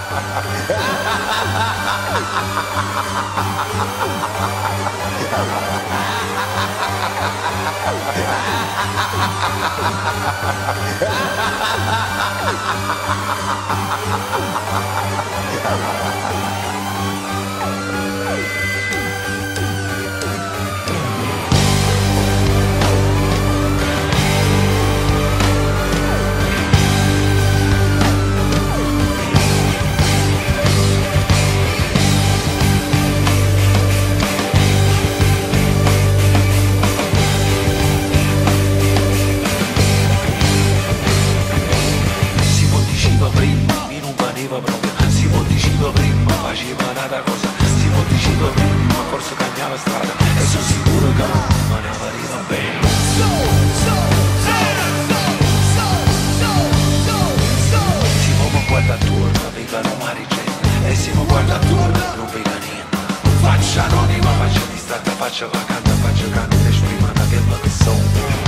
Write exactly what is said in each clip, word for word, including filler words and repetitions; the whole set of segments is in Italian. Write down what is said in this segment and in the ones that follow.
Faccia vacanta, faccia canta, esprimata che va che sono.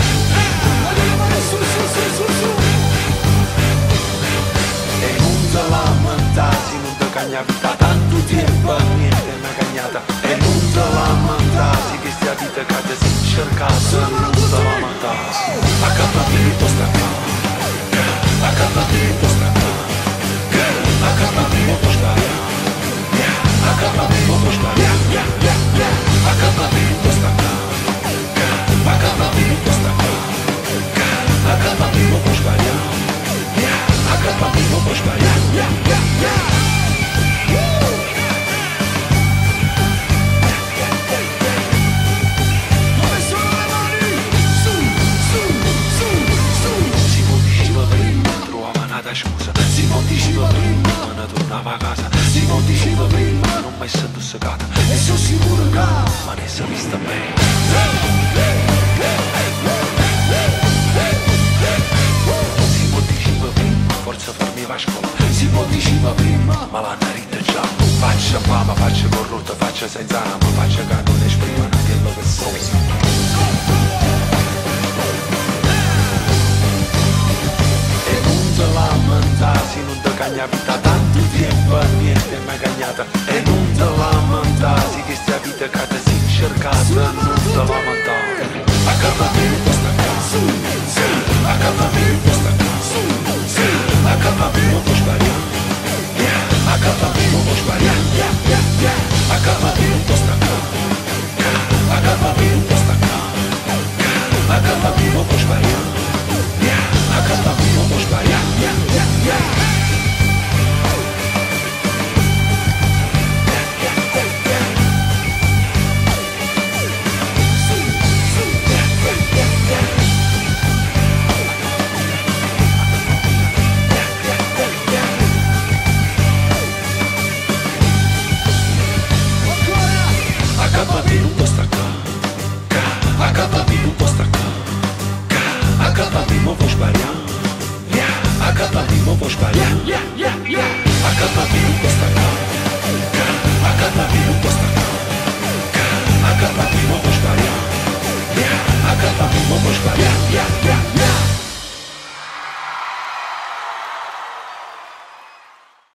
E non te lamentasi, non te cagna vita, tanto tempo niente mi cagnata. E non te lamentasi, che stia vita che ti sei cercata, non te lamentasi. A capito sta qua, a capito sta qua, a capito sta qua, a capito sta qua. Acabamento sta cá, acabamento sta cá, acabamento vou espalhar, acabamento vou espalhar. Si non diceva prima, trovava nata scusa, si non diceva prima, non tornava a casa, si non diceva prima, non mai stato segata. E sono sicuro che ma ne si è vista bene. Si può diceva prima, forza farmi va a scuola. Si può diceva prima, ma l'hanno rita già. Faccia fama, faccia corrotta, faccia senza ama, faccia che non esprima quello che sono. E non te lamentasi, non te cagna vita, tanto tempo niente mi cagnata. E non te lamentasi, che stia vita che ti sei cercata, non te lamentasi. Acabamento sta qua, acabamento sta qua, acabamento vou espalhar, acabamento vou espalhar, acabamento sta qua, acabamento sta qua, acabamento vou espalhar, acabamento vou espalhar. Acabamento sta qua,